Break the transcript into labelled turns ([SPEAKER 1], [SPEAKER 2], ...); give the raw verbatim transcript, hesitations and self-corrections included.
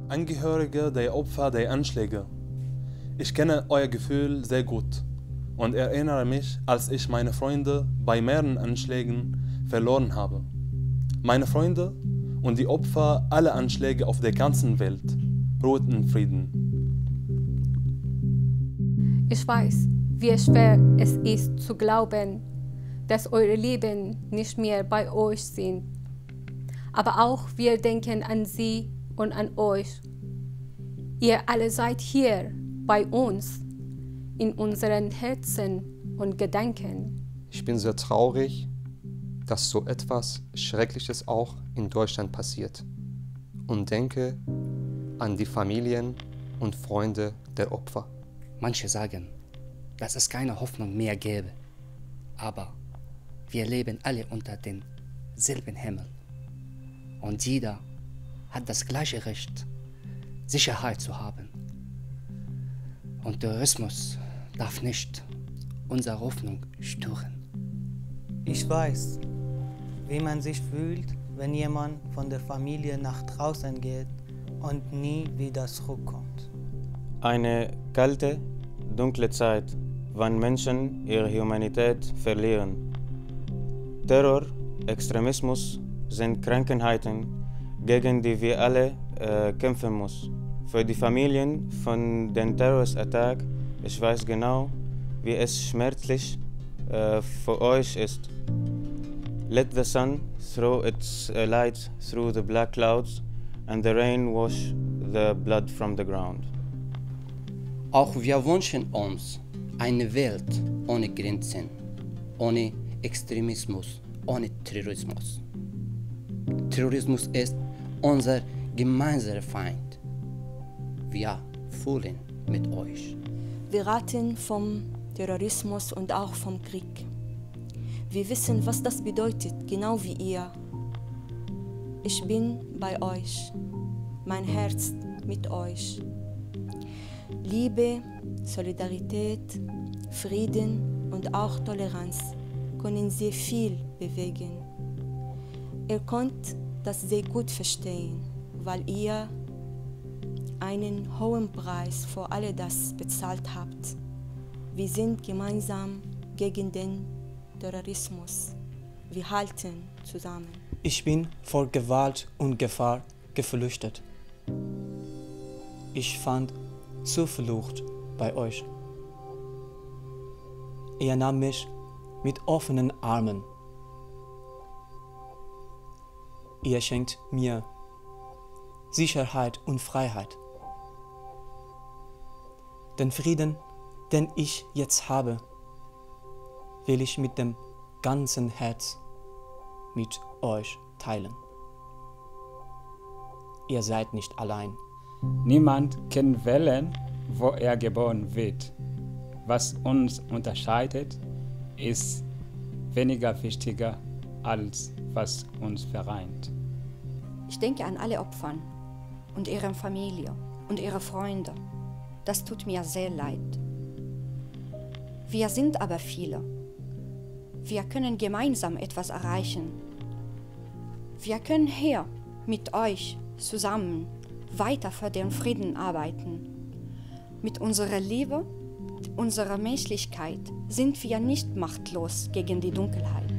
[SPEAKER 1] Angehörige der Opfer der Anschläge. Ich kenne euer Gefühl sehr gut und erinnere mich, als ich meine Freunde bei mehreren Anschlägen verloren habe. Meine Freunde und die Opfer aller Anschläge auf der ganzen Welt ruht in Frieden.
[SPEAKER 2] Ich weiß, wie schwer es ist zu glauben, dass eure Lieben nicht mehr bei euch sind. Aber auch wir denken an sie und an euch. Ihr alle seid hier bei uns, in unseren Herzen und Gedanken.
[SPEAKER 3] Ich bin sehr traurig, dass so etwas Schreckliches auch in Deutschland passiert und denke an die Familien und Freunde der Opfer.
[SPEAKER 4] Manche sagen, dass es keine Hoffnung mehr gäbe, aber wir leben alle unter demselben Himmel und jeder hat das gleiche Recht, Sicherheit zu haben. Und Terrorismus darf nicht unsere Hoffnung stören.
[SPEAKER 5] Ich weiß, wie man sich fühlt, wenn jemand von der Familie nach draußen geht und nie wieder zurückkommt.
[SPEAKER 6] Eine kalte, dunkle Zeit, wann Menschen ihre Humanität verlieren. Terror, Extremismus sind Krankheiten, gegen die wir alle äh, kämpfen müssen. Für die Familien von den Terroristattacken, ich weiß genau, wie es schmerzlich äh, für euch ist. Let the sun throw its uh, light through the black clouds and the rain wash the blood from the ground.
[SPEAKER 4] Auch wir wünschen uns eine Welt ohne Grenzen, ohne Extremismus, ohne Terrorismus. Terrorismus ist unser gemeinsamer Feind. Wir fühlen mit euch.
[SPEAKER 7] Wir raten vom Terrorismus und auch vom Krieg. Wir wissen, was das bedeutet, genau wie ihr. Ich bin bei euch, mein Herz mit euch. Liebe, Solidarität, Frieden und auch Toleranz können sehr viel bewegen. Ihr könnt das sehr gut verstehen, weil ihr einen hohen Preis für all das bezahlt habt. Wir sind gemeinsam gegen den Terrorismus. Wir halten zusammen.
[SPEAKER 5] Ich bin vor Gewalt und Gefahr geflüchtet. Ich fand Zuflucht bei euch. Ihr nahm mich mit offenen Armen. Ihr schenkt mir Sicherheit und Freiheit. Den Frieden, den ich jetzt habe, will ich mit dem ganzen Herz mit euch teilen. Ihr seid nicht allein.
[SPEAKER 8] Niemand kann wählen, wo er geboren wird. Was uns unterscheidet, ist weniger wichtiger als was uns vereint.
[SPEAKER 9] Ich denke an alle Opfer und ihre Familie und ihre Freunde. Das tut mir sehr leid. Wir sind aber viele. Wir können gemeinsam etwas erreichen. Wir können hier mit euch zusammen weiter für den Frieden arbeiten. Mit unserer Liebe, unserer Menschlichkeit sind wir nicht machtlos gegen die Dunkelheit.